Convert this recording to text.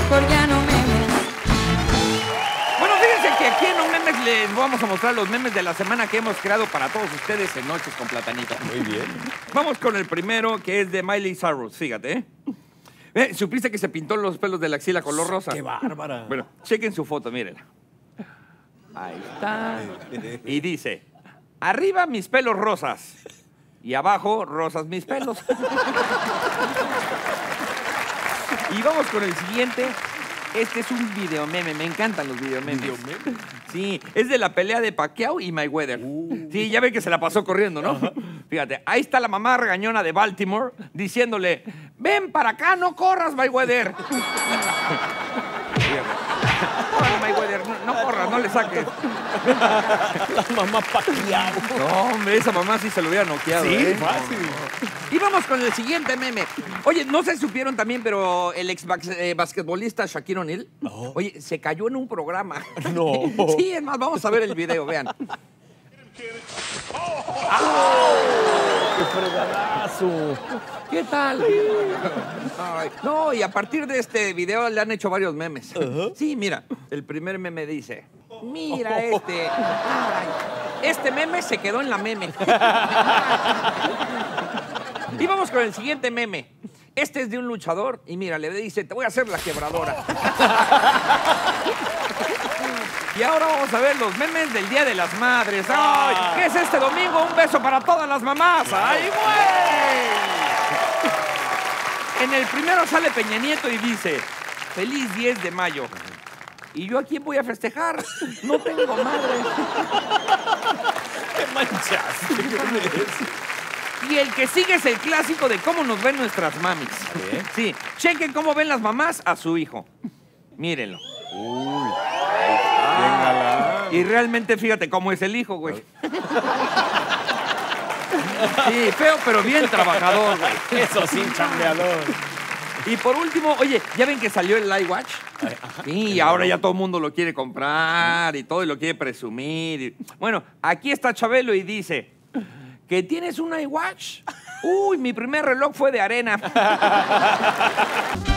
mejor ya no memes. Bueno, fíjense que aquí en los memes les vamos a mostrar los memes de la semana que hemos creado para todos ustedes en Noches con Platanito. Muy bien. Vamos con el primero, que es de Miley Cyrus, fíjate, ¿supiste que se pintó los pelos de la axila color rosa? ¡Qué bárbara! Bueno, chequen su foto, mírenla. Ahí está. Y dice, arriba mis pelos rosas y abajo rosas mis pelos. Y vamos con el siguiente. Este es un video meme, me encantan los video memes. ¿Video meme? Sí, es de la pelea de Pacquiao y Mayweather. Sí, ya ven que se la pasó corriendo, ¿no? Fíjate, ahí está la mamá regañona de Baltimore diciéndole, ven para acá, no corras, Mayweather. Órale, Mayweather, no corras, no le saques. La mamá Pacquiao. No, hombre, esa mamá sí se lo hubiera noqueado. Sí, fácil. Y vamos con el siguiente meme. Oye, no sé si supieron también, pero el ex basquetbolista Shaquille O'Neal, oye, se cayó en un programa. No. Sí, es más, vamos a ver el video, vean. ¡Qué fregadazo! ¿Qué tal? Ay, no, y a partir de este video le han hecho varios memes. Sí, mira, el primer meme dice, mira este. Ay, este meme se quedó en la meme. Y vamos con el siguiente meme. Este es de un luchador y mira, le dice, te voy a hacer la quebradora. Y ahora vamos a ver los memes del Día de las Madres. ¡Ay! ¿Qué es este domingo? Un beso para todas las mamás. ¡Ay, güey! En el primero sale Peña Nieto y dice, feliz 10 de mayo. ¿Y yo a quién voy a festejar? No tengo madre. ¡Qué manchas! Y el que sigue es el clásico de cómo nos ven nuestras mamis. Sí, chequen cómo ven las mamás a su hijo. Mírenlo. Uy, bien galán. Y realmente fíjate cómo es el hijo, güey. Sí, feo pero bien trabajador, güey. Eso sí, chambeador. Y por último, oye, ¿ya ven que salió el iWatch? Sí, y ahora ya todo el mundo lo quiere comprar y todo y lo quiere presumir. Bueno, aquí está Chabelo y dice... ¿Que tienes un iWatch? Uy, mi primer reloj fue de arena.